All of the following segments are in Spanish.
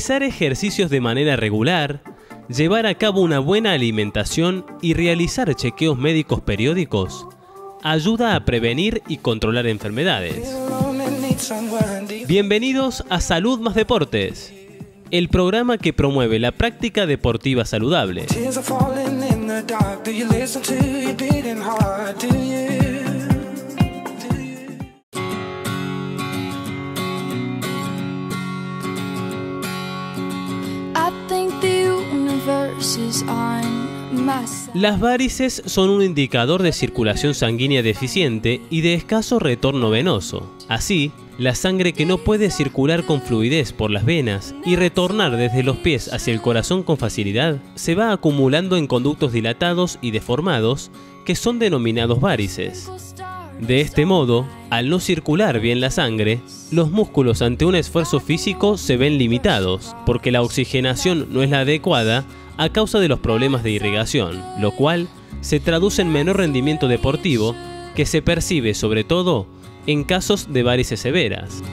realizar ejercicios de manera regular, llevar a cabo una buena alimentación y realizar chequeos médicos periódicos ayuda a prevenir y controlar enfermedades. Bienvenidos a Salud más Deportes, el programa que promueve la práctica deportiva saludable. Las varices son un indicador de circulación sanguínea deficiente y de escaso retorno venoso. Así, la sangre que no puede circular con fluidez por las venas y retornar desde los pies hacia el corazón con facilidad, se va acumulando en conductos dilatados y deformados que son denominados varices. De este modo, al no circular bien la sangre, los músculos ante un esfuerzo físico se ven limitados, porque la oxigenación no es la adecuada a causa de los problemas de irrigación, lo cual se traduce en menor rendimiento deportivo que se percibe sobre todo en casos de varices severas.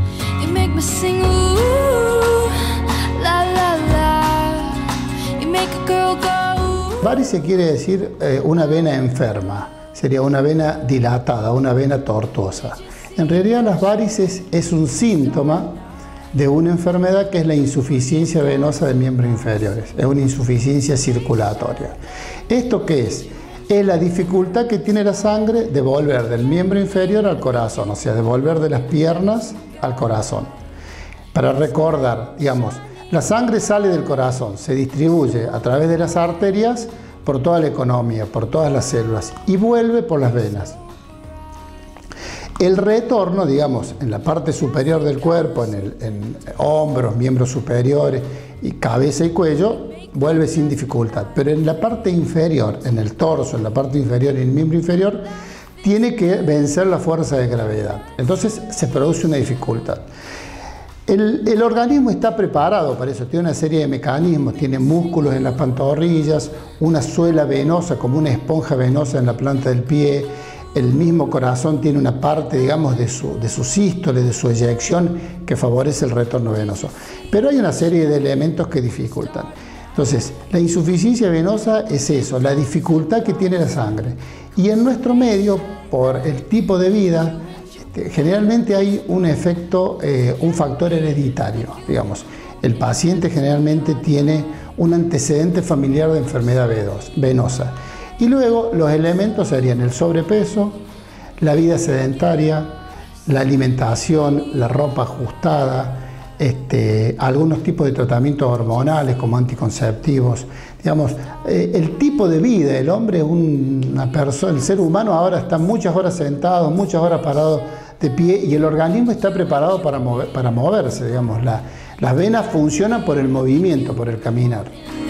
Varice quiere decir una vena enferma, sería una vena dilatada, una vena tortuosa. En realidad las varices es un síntoma de una enfermedad que es la insuficiencia venosa de miembros inferiores, es una insuficiencia circulatoria. ¿Esto qué es? Es la dificultad que tiene la sangre de volver del miembro inferior al corazón, o sea, de volver de las piernas al corazón. Para recordar, digamos, la sangre sale del corazón, se distribuye a través de las arterias por toda la economía, por todas las células y vuelve por las venas. El retorno, digamos, en la parte superior del cuerpo, en hombros, miembros superiores, y cabeza y cuello, vuelve sin dificultad. Pero en la parte inferior, en el torso, en la parte inferior y en el miembro inferior, tiene que vencer la fuerza de gravedad. Entonces se produce una dificultad. El organismo está preparado para eso, tiene una serie de mecanismos, tiene músculos en las pantorrillas, una suela venosa como una esponja venosa en la planta del pie. El mismo corazón tiene una parte, digamos, de su sístole, de su eyección, que favorece el retorno venoso. Pero hay una serie de elementos que dificultan. Entonces, la insuficiencia venosa es eso, la dificultad que tiene la sangre. Y en nuestro medio, por el tipo de vida, generalmente hay un efecto, un factor hereditario, digamos. El paciente generalmente tiene un antecedente familiar de enfermedad venosa. Y luego los elementos serían el sobrepeso, la vida sedentaria, la alimentación, la ropa ajustada, algunos tipos de tratamientos hormonales como anticonceptivos. Digamos, el tipo de vida, el hombre es una persona, el ser humano ahora está muchas horas sentado, muchas horas parado de pie y el organismo está preparado para moverse, digamos. Las venas funcionan por el movimiento, por el caminar.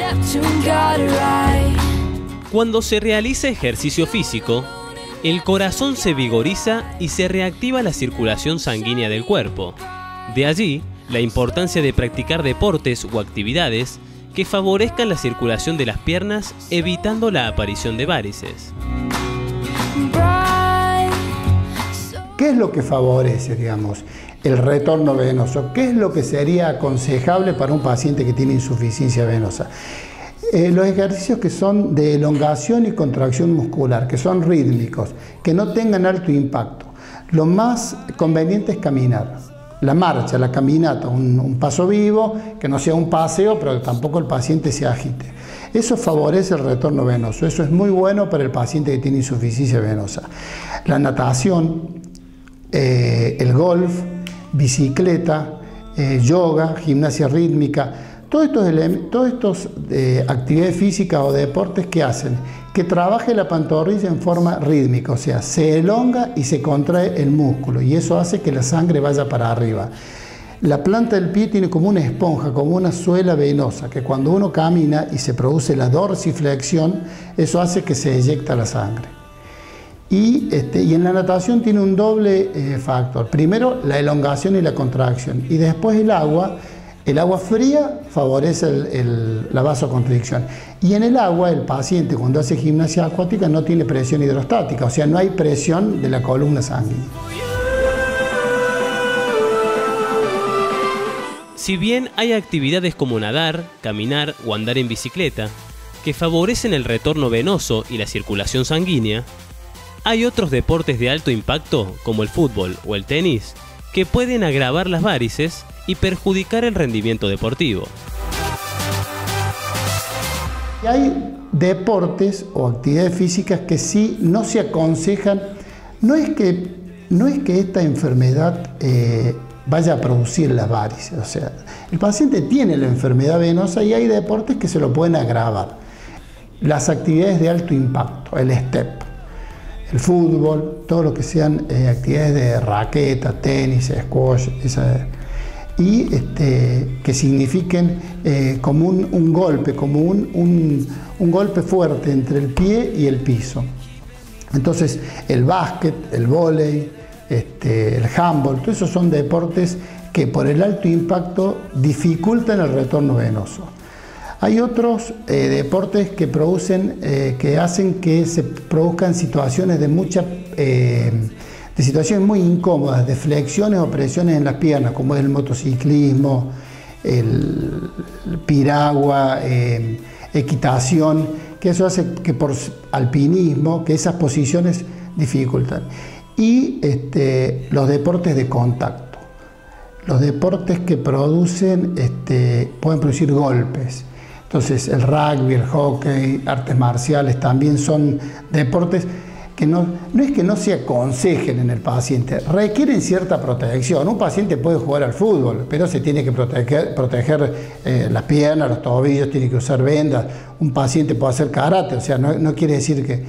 Cuando se realiza ejercicio físico, el corazón se vigoriza y se reactiva la circulación sanguínea del cuerpo. De allí, la importancia de practicar deportes o actividades que favorezcan la circulación de las piernas, evitando la aparición de varices. ¿Qué es lo que favorece, digamos, el retorno venoso? ¿Qué es lo que sería aconsejable para un paciente que tiene insuficiencia venosa? Los ejercicios que son de elongación y contracción muscular, que son rítmicos, que no tengan alto impacto. Lo más conveniente es caminar. La marcha, la caminata, un paso vivo, que no sea un paseo, pero que tampoco el paciente se agite. Eso favorece el retorno venoso, eso es muy bueno para el paciente que tiene insuficiencia venosa. La natación, el golf, bicicleta, yoga, gimnasia rítmica, todos estos actividades físicas o deportes que hacen que trabaje la pantorrilla en forma rítmica, o sea, se elonga y se contrae el músculo y eso hace que la sangre vaya para arriba. La planta del pie tiene como una esponja, como una suela venosa, que cuando uno camina y se produce la dorsiflexión, eso hace que se eyecta la sangre. Y en la natación tiene un doble factor. Primero, la elongación y la contracción, y después el agua. El agua fría favorece la vasoconstricción. Y en el agua, el paciente cuando hace gimnasia acuática no tiene presión hidrostática, o sea, no hay presión de la columna sanguínea. Si bien hay actividades como nadar, caminar o andar en bicicleta que favorecen el retorno venoso y la circulación sanguínea, hay otros deportes de alto impacto como el fútbol o el tenis que pueden agravar las varices y perjudicar el rendimiento deportivo. Hay deportes o actividades físicas que sí no se aconsejan. No es que esta enfermedad vaya a producir las varices. O sea, el paciente tiene la enfermedad venosa y hay deportes que se lo pueden agravar. Las actividades de alto impacto, el step, el fútbol, todo lo que sean actividades de raqueta, tenis, squash, y que signifiquen como un golpe, como un golpe fuerte entre el pie y el piso. Entonces, el básquet, el vóley, el handball, todos esos son deportes que por el alto impacto dificultan el retorno venoso. Hay otros deportes que que hacen que se produzcan situaciones de situaciones muy incómodas, de flexiones o presiones en las piernas, como es el motociclismo, el piragua, equitación, que eso hace que por alpinismo, que esas posiciones dificultan. Y los deportes de contacto, los deportes que pueden producir golpes. Entonces el rugby, el hockey, artes marciales también son deportes que no es que no se aconsejen en el paciente, requieren cierta protección. Un paciente puede jugar al fútbol, pero se tiene que proteger las piernas, los tobillos, tiene que usar vendas. Un paciente puede hacer karate, o sea, no quiere decir que...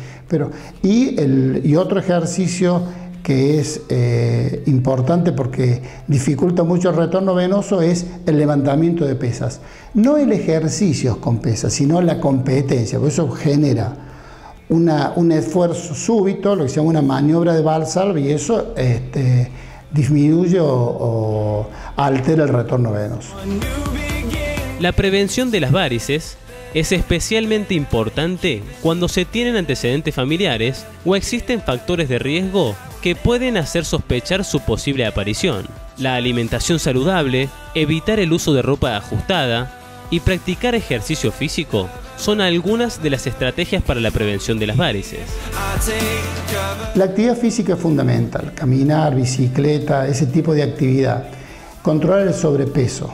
Y otro ejercicio que es importante porque dificulta mucho el retorno venoso es el levantamiento de pesas. No el ejercicio con pesas, sino la competencia, porque eso genera un esfuerzo súbito, lo que se llama una maniobra de Valsalva, y eso disminuye o altera el retorno venoso. La prevención de las varices es especialmente importante cuando se tienen antecedentes familiares o existen factores de riesgo que pueden hacer sospechar su posible aparición. La alimentación saludable, evitar el uso de ropa ajustada y practicar ejercicio físico son algunas de las estrategias para la prevención de las varices. La actividad física es fundamental, caminar, bicicleta, ese tipo de actividad. Controlar el sobrepeso.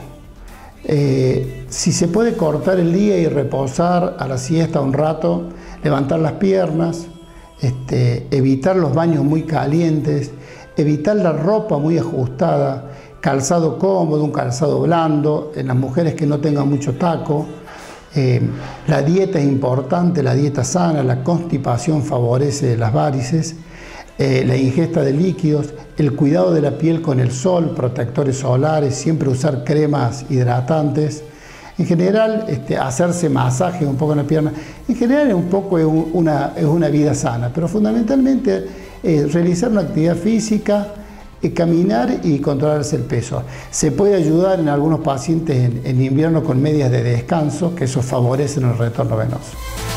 Si se puede cortar el día y reposar a la siesta un rato, levantar las piernas, evitar los baños muy calientes, evitar la ropa muy ajustada, calzado cómodo, un calzado blando, en las mujeres que no tengan mucho taco. La dieta es importante, la dieta sana, la constipación favorece las varices, la ingesta de líquidos, el cuidado de la piel con el sol, protectores solares, siempre usar cremas hidratantes. En general, hacerse masaje un poco en la pierna, en general es una vida sana, pero fundamentalmente realizar una actividad física, caminar y controlarse el peso. Se puede ayudar en algunos pacientes en invierno con medias de descanso, que eso favorece el retorno venoso.